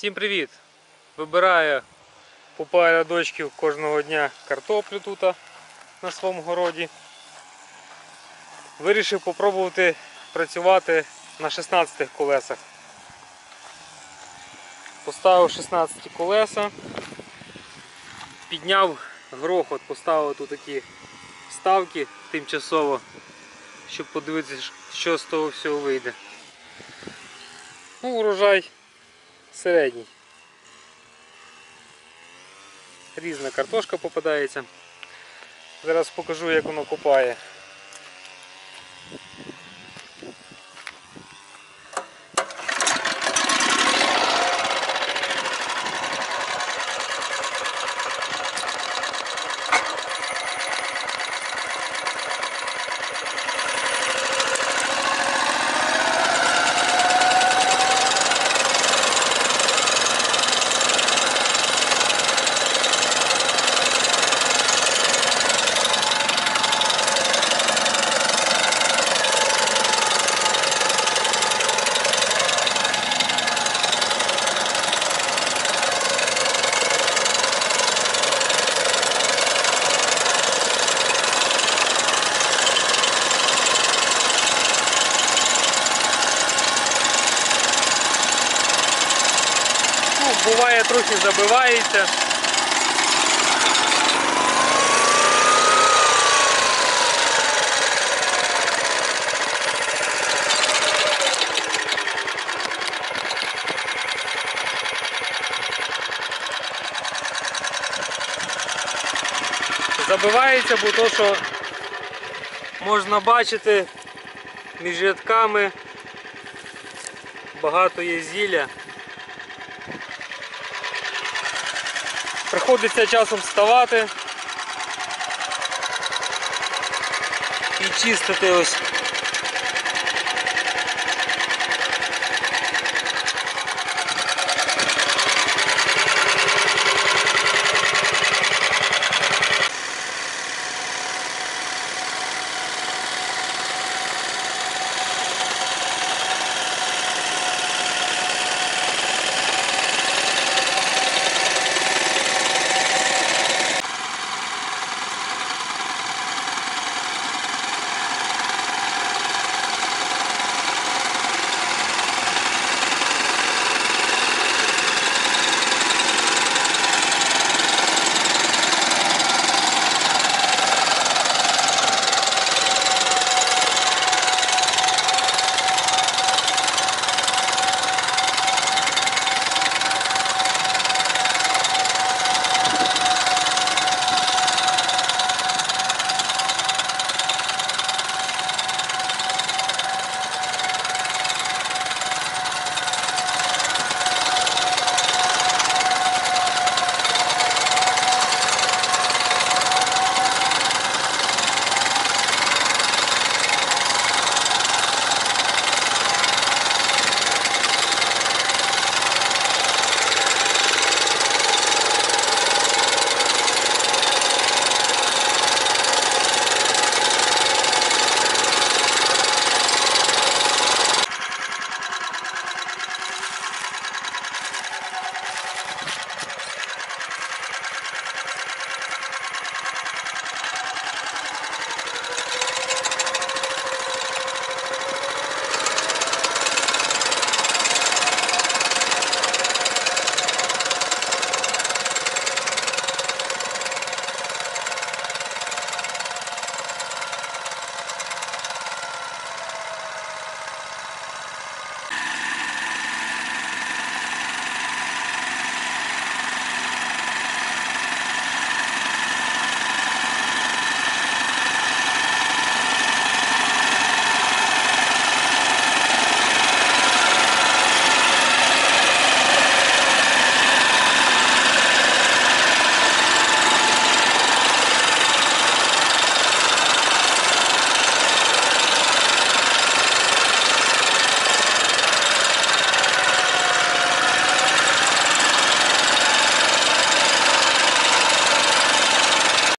Всім привіт! Вибираю по парі рядочків кожного дня картоплю тут на своєму городі. Вирішив спробувати працювати на 16 колесах. Поставив 16 колеса, підняв грохот, поставив тут такі вставки тимчасово, щоб подивитися, що з того всього вийде. Урожай середній. Різна картошка попадається. Зараз покажу, як воно копає. Буває, трохи забивається. Забивається, бо то, що можна бачити, між рядками багато є зілля. Приходиться часом вставати і чистити ось